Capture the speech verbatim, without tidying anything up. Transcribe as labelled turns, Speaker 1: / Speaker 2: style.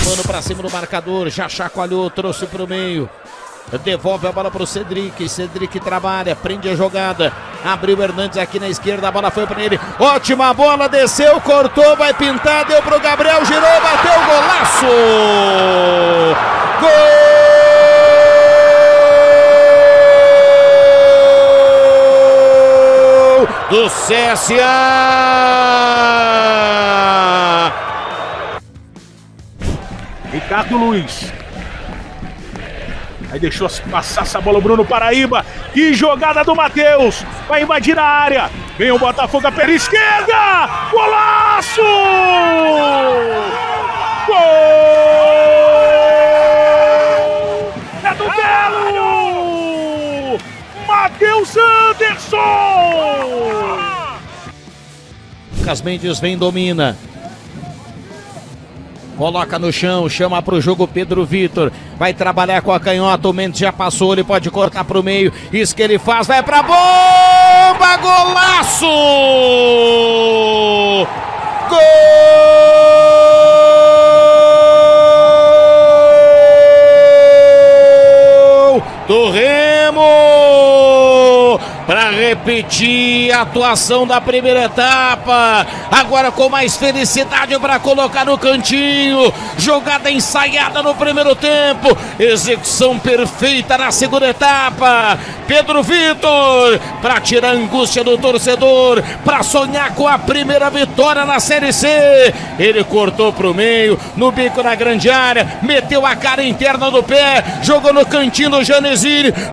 Speaker 1: mano pra cima do marcador, já chacoalhou, trouxe pro meio. Devolve a bola pro Cedric, Cedric trabalha, prende a jogada, abriu o Hernandes aqui na esquerda, a bola foi para ele, ótima bola, desceu, cortou, vai pintar, deu pro Gabriel, girou, bateu, golaço! Gol do C S A!
Speaker 2: Ricardo Luiz. Aí deixou passar essa bola o Bruno Paraíba. Que jogada do Matheus. Vai invadir a área. Vem o Botafogo pela esquerda. Golaço! Gol! É do Belo! Matheus Anderson!
Speaker 1: Lucas Mendes vem, domina. Coloca no chão, chama pro jogo Pedro Vitor. Vai trabalhar com a canhota, o Mendes já passou, ele pode cortar pro meio. Isso que ele faz, vai pra bomba! Golaço! Gol do Remo! Para repetir a atuação da primeira etapa, agora com mais felicidade para colocar no cantinho, jogada ensaiada no primeiro tempo, execução perfeita na segunda etapa, Pedro Vitor, para tirar a angústia do torcedor, para sonhar com a primeira vitória na Série C, ele cortou para o meio, no bico na grande área, meteu a cara interna do pé, jogou no cantinho do Janesini.